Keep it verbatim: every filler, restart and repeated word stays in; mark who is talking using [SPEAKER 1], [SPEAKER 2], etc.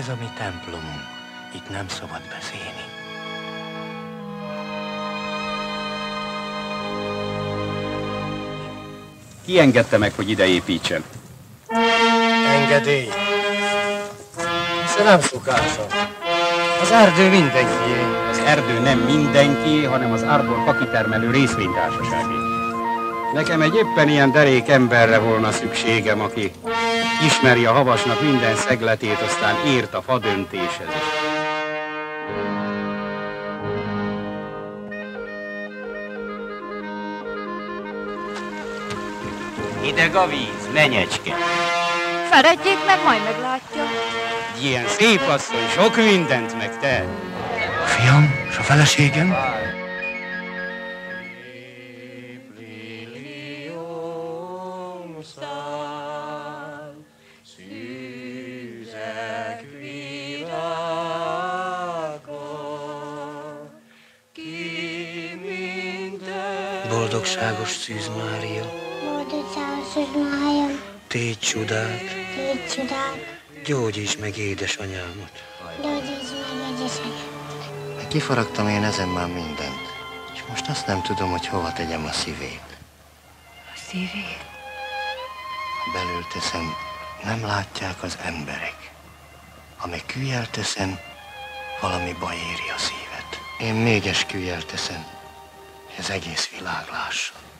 [SPEAKER 1] Ez a mi templomunk. Itt nem szabad beszélni.
[SPEAKER 2] Ki engedte meg, hogy ide építsen?
[SPEAKER 3] Engedély. Ez nem szokása. Az erdő mindenkié.
[SPEAKER 2] Az erdő nem mindenki, hanem az Arbor fakitermelő részvénytársaságé. Nekem egy éppen ilyen derék emberre volna szükségem, aki ismeri a havasnak minden szegletét, aztán ért a fadöntéshez is. Hideg a víz, menyecske.
[SPEAKER 4] Feledjék meg, majd meglátja.
[SPEAKER 2] Ilyen szép asszony, sok mindent megtehet.
[SPEAKER 1] A fiam és a feleségem? Boldogságos Szűz Mária,
[SPEAKER 5] Boldogságos Szűz Mária,
[SPEAKER 1] tégy csodák,
[SPEAKER 5] tégy csodák,
[SPEAKER 1] gyógyíts meg édesanyámat.
[SPEAKER 5] gyógyíts meg édesanyámat.
[SPEAKER 1] Kifaragtam én ezen már mindent, és most azt nem tudom, hogy hova tegyem a szívét.
[SPEAKER 4] A szívét?
[SPEAKER 1] Ha belül teszem, nem látják az emberek. Ha meg kűjjel teszem, valami baj éri a szívet. Én még esküjjel teszem, hogy az egész világ lásson.